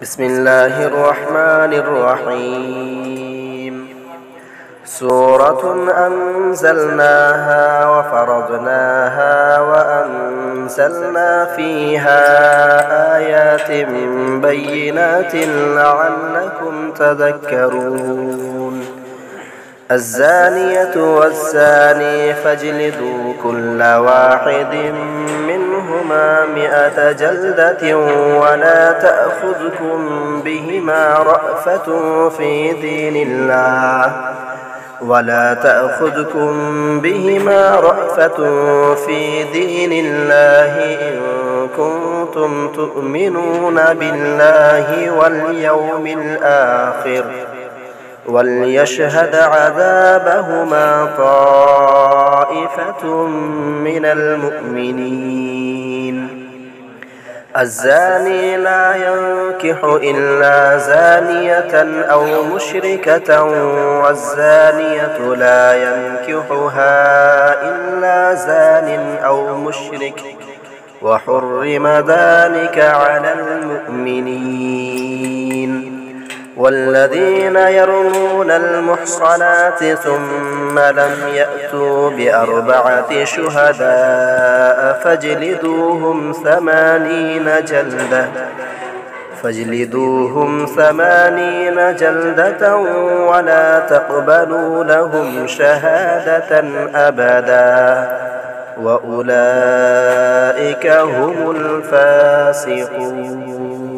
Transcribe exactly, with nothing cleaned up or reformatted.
بسم الله الرحمن الرحيم. سورة أنزلناها وفرضناها وأنزلنا فيها آيات بينات لعلكم تذكرون. الزانية والزاني فاجلدوا كل واحد منهما مئة جلدة ولا تأخذكم بهما رأفة في دين الله ولا تأخذكم بهما رأفة في دين الله إن كنتم تؤمنون بالله واليوم الآخر وليشهد عذابهما طائفة من المؤمنين. الزاني لا ينكح إلا زانية أو مشركة والزانية لا ينكحها إلا زان أو مشرك وحرم ذلك على المؤمنين. والذين يرمون المحصنات ثم لم يأتوا بأربعة شهداء فاجلدوهم ثمانين جلدة فاجلدوهم ثمانين جلدة ولا تقبلوا لهم شهادة أبدا وأولئك هم الفاسقون.